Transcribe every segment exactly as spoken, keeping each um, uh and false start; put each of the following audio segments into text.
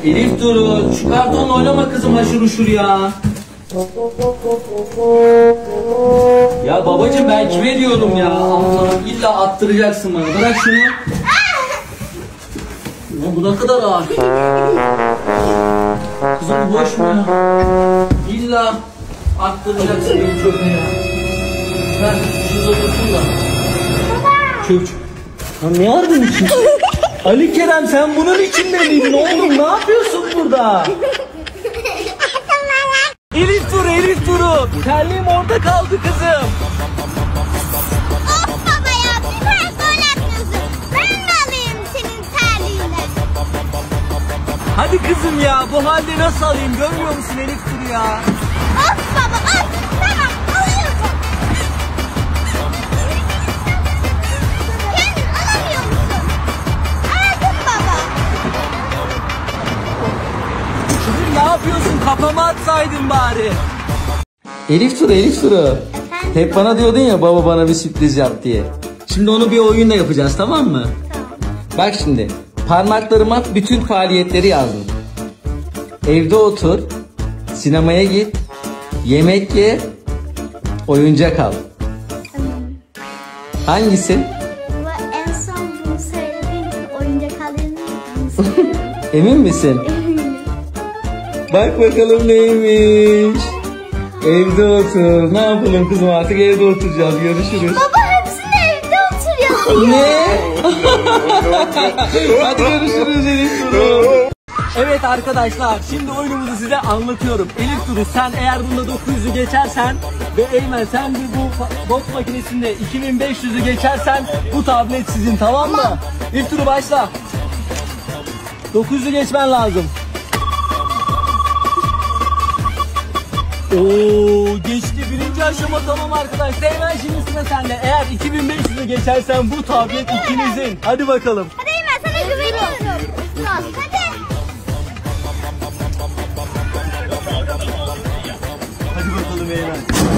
Elif Duru, şu kartonla oynama kızım haşır uşur ya. Ya babacığım ben kime diyorum ya? Allah'ım illa attıracaksın bana. Bırak şunu. Ya bu ne kadar ağır. Kızım bu boş mu ya? İlla attıracaksın beni çöpe ya. Ver şurada dursun da. Çök çök. Ya ne var bunun için? Ali Kerem sen bunun içinde miydin oğlum? Ne yapıyorsun burada? Elif Duru, Elif Duru. Terliğim orada kaldı kızım. Of baba ya, bir tane gol atmıyorsun. Ben de alayım senin terliğini. Hadi kızım ya, bu halde nasıl alayım görmüyor musun Elif Duru ya? Of baba of, tamam alıyorum. Kendin alamıyor musun? Aldın baba. Kızım ne yapıyorsun? Kafama atsaydın bari. Elif Duru, Elif Duru. Hep bana diyordun ya baba bana bir sürpriz yap diye. Şimdi onu bir oyunla yapacağız, tamam mı? Tamam. Bak şimdi parmaklarıma bütün faaliyetleri yazdım. Evde otur, sinemaya git, yemek ye, oyuncak al. Tamam. Hangisi? Baba en son bunu söylediğin için oyuncak alayım mı? Emin misin? Eminim. Bak bakalım neymiş. Evde otur. Ne yapalım kızım, artık evde oturacağız. Görüşürüz. Baba hepsini evde oturuyor. Ne? Hadi görüşürüz Elif Duru. Evet arkadaşlar, şimdi oyunumuzu size anlatıyorum. Elif Duru sen eğer bunda dokuz yüzü geçersen ve Eymen sen de bu boks makinesinde iki bin beş yüzü geçersen bu tablet sizin, tamam mı? Elif Duru başla. dokuz yüzü geçmen lazım. Oo geçti, birinci aşama tamam arkadaşlar. Eymen şimdi sıra sende. Eğer iki bin beş yüzü geçersen bu tablet ikinizin. Hadi bakalım. Hadi Eymen, sana güveniyorum. Hadi. Hadi bakalım Eymen.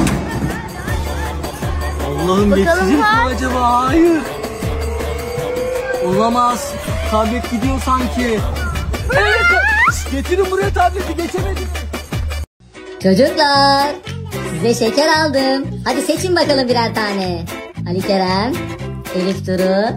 Allah'ım Bakalım geçecek mi var. acaba? Hayır. Olamaz. Tablet gidiyor sanki. Evet. Getirin buraya tableti, geçemedim. Çocuklar, size şeker aldım. Hadi seçin bakalım birer tane. Ali Kerem, Elif Duru.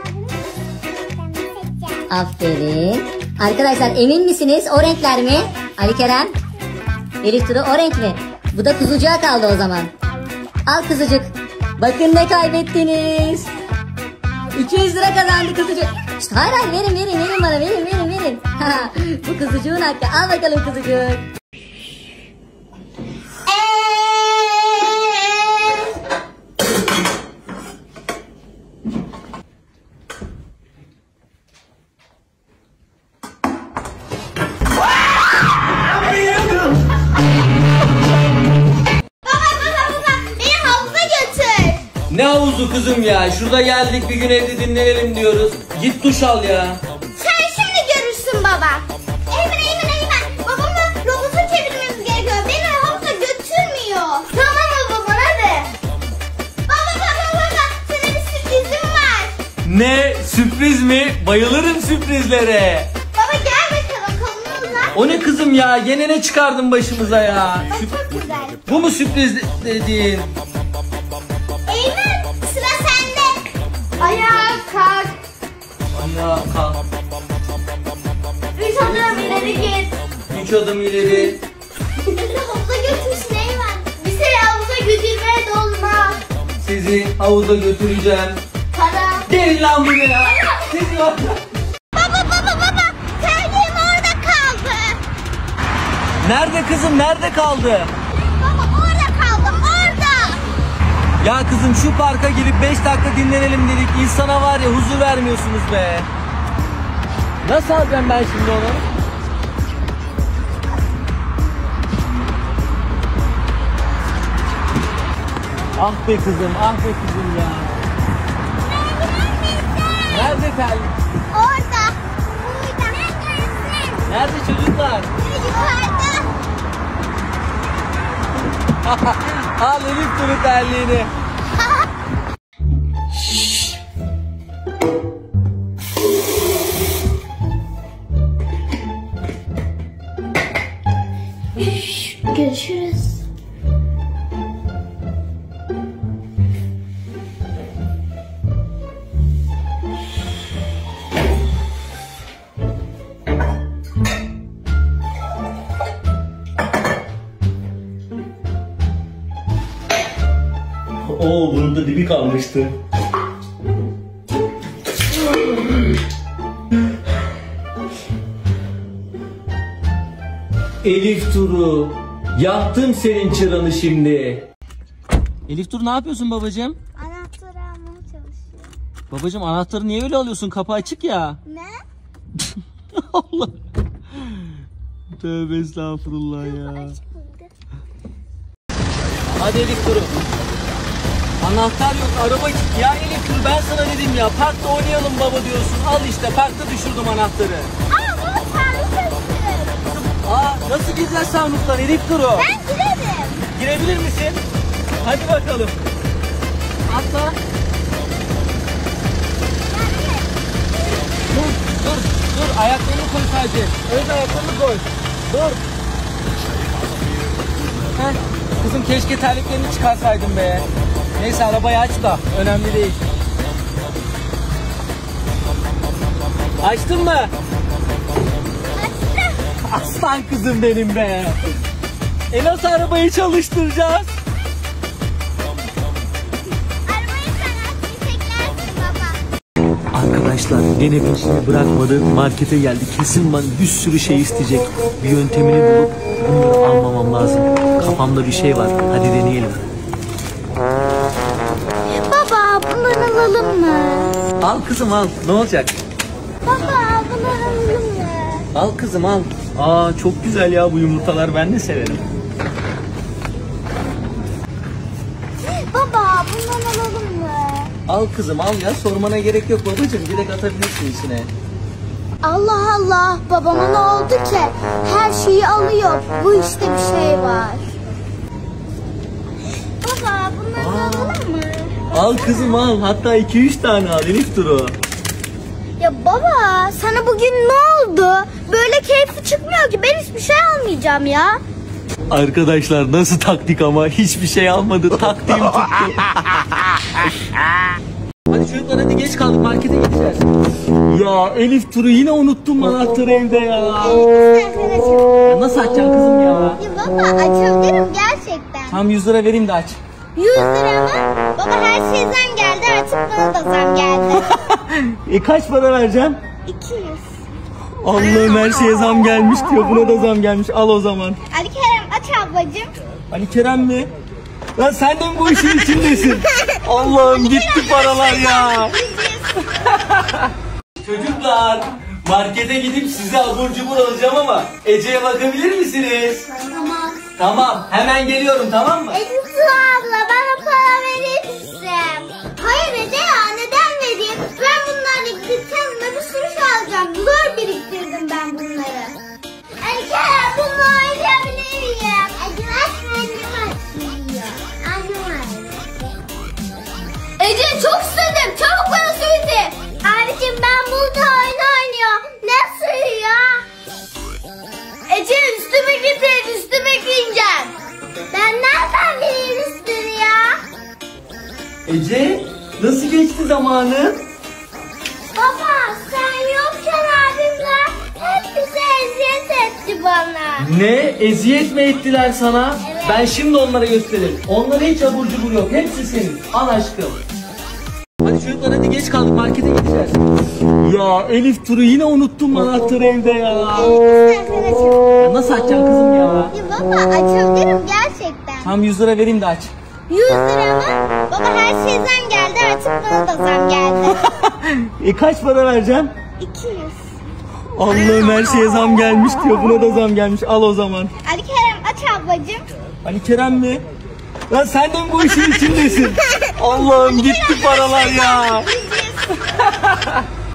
Aferin. Arkadaşlar emin misiniz? O renkler mi? Ali Kerem, Elif Duru o renk mi? Bu da kuzucuğa kaldı o zaman. Al kuzucuk. Bakın ne kaybettiniz. iki yüz lira kazandı kuzucuk. Şişt, hayır hayır verin verin verin bana verin verin verin. Bu kuzucuğun hakkı. Al bakalım kuzucuk. Ne havuzu kızım ya? Şurada geldik bir gün evde dinlenelim diyoruz. Git duş al ya. Sen şimdi görürsün baba. Eymen Eymen Eymen. Babamla robotu çevirmemiz gerekiyor. Beni havuza götürmüyor. Tamam baba, bana de. Baba baba baba. Sana bir sürprizim var. Ne? Sürpriz mi? Bayılırım sürprizlere. Baba gel bakalım, kolunu uzat. O ne kızım ya? Gene ne çıkardın başımıza ya? Bak Sürp- çok güzel. Bu mu sürpriz dediğin? Eymen sıra sende. Ayağa kalk. Ayağa kalk. Üç adım ileri git. Üç adım ileri. Bizi havuza götürsün Eymen. Bizi havuza götürmeye dolma. Sizi havuza götüreceğim. Para. Gelin lan buraya. Sizi Baba baba baba. Terliğim orada kaldı. Nerede kızım? Nerede kaldı? Baba orada kaldım, orada. Ya kızım şu parka gelip beş dakika dinlenelim dedik. İnsana var ya huzur vermiyorsunuz be. Nasıl alacağım ben şimdi onu? Ah be kızım, ah be kızım ya. Nerede terlik? Orada. Burada. Nerede çocuklar? Yukarıda. Al Elif Duru terliğini. Oo, bunun da dibi kalmıştı. Elif Duru, yaktım senin çıranı şimdi. Elif Duru, ne yapıyorsun babacığım? Anahtarı almaya çalışıyorum. Babacığım, anahtarı niye öyle alıyorsun? Kapı açık ya. Ne? Allah. Tövbe estağfurullah ya. Hadi Elif Duru. Anahtar yok, araba kilitli. Ya Elif Duru, ben sana dedim ya, parkta oynayalım baba diyorsun. Al işte, parkta düşürdüm anahtarı. Aa baba sarhoş etsin. Aa, nasıl gireceğiz sarnıftan Elif Duru? Ben girerim. Girebilir misin? Hadi bakalım. Atla. Dur, dur, dur. Ayaklarını koy sadece. Evet, ayaklarını koy. Dur. Heh. Kızım, keşke terliklerini çıkarsaydın be. Neyse, arabayı aç da. Önemli değil. Açtın mı? Aslan kızım benim be. E nasıl arabayı çalıştıracağız? Arabayı sen aç, çeklersin baba. Arkadaşlar, gene peşini bırakmadı. Markete geldi. Kesin bana bir sürü şey isteyecek. Bir yöntemini bulup bunları almamam lazım. Kafamda bir şey var. Hadi deneyelim. Baba bunları alalım mı? Al kızım, al. Ne olacak? Baba bunları alalım mı? Al kızım, al. Aa, çok güzel ya bu yumurtalar. Ben de severim. Baba bundan alalım mı? Al kızım, al ya. Sormana gerek yok babacığım. Direkt atabilirsin içine. Allah Allah babama ne oldu ki? Her şeyi alıyor. Bu işte bir şey var. Baba bunları Aa. alalım mı? Al kızım, al. Hatta iki üç tane al Elif Duru. Ya baba sana bugün ne oldu? Böyle keyifli çıkmıyor ki, ben hiçbir şey almayacağım ya. Arkadaşlar, nasıl taktik ama, hiçbir şey almadı. Taktiğim tuttu. Hadi çocuklar, hadi geç kaldık, markete gideceğiz. Ya Elif Duru, yine unuttum anahtarı evde ya. İstersen açalım. Ya nasıl açacaksın kızım ya? Ya baba açabilirim gerçekten. Tam yüz lira vereyim de aç. yüz lira mı? Baba her şey zam geldi, artık bana da zam geldi. E kaç para vereceğim? iki yüz. Allah'ım, her şeye zam gelmiş diyor. Buna da zam gelmiş. Al o zaman. Ali Kerem aç ablacığım. Ali Kerem mi? Lan sen de mi bu işin içindesin? Allah'ım, gitti paralar ya. Çocuklar, markete gidip size abur cubur alacağım ama Ece'ye bakabilir misiniz? Tamam. Tamam, hemen geliyorum, tamam mı? Elifsu abla bana para verir misin? Hayır Ece ya, neden vereyim? Ben bunlarla gideceğim ve bir sürü şey alacağım. Zor biriktirdim ben bunları. Ali Kerem bunu oynayabilir miyim? Ece annem açmıyor. Annem açmıyor. Ece çok istedim. Çabuk bana söyle. Abicim ben burada oyun oynuyorum. Nasıl ya? Ece üstüme gidin, üstüme giyeceğim. Ben nereden bileyim üstünü ya? Ece, nasıl geçti zamanı? Baba sen yokken abimler hep bize eziyet etti bana. Ne? Eziyet mi ettiler sana? Evet. Ben şimdi onlara gösteririm. Onlara hiç abur cubur yok. Hepsi senin. Al aşkım. Hadi çocuklar, hadi geç kaldık, markete gideceğiz. Ya Elif Duru, yine unuttum anahtarı evde ya. İstersen açalım. Ya nasıl açacaksın kızım ya? Ya baba açabilirim gerçekten. Tam yüz lira vereyim de aç. yüz lira mı? Baba her şey zam geldi, artık bana da zam geldi. E kaç para vereceğim? iki yüz. Allah'ım, her şeye zam gelmiş diyor. Buna da zam gelmiş. Al o zaman. Ali Kerem aç ablacığım. Ali Kerem mi? Lan sen de mi bu işin içindesin? Allah'ım, gitti paralar ya.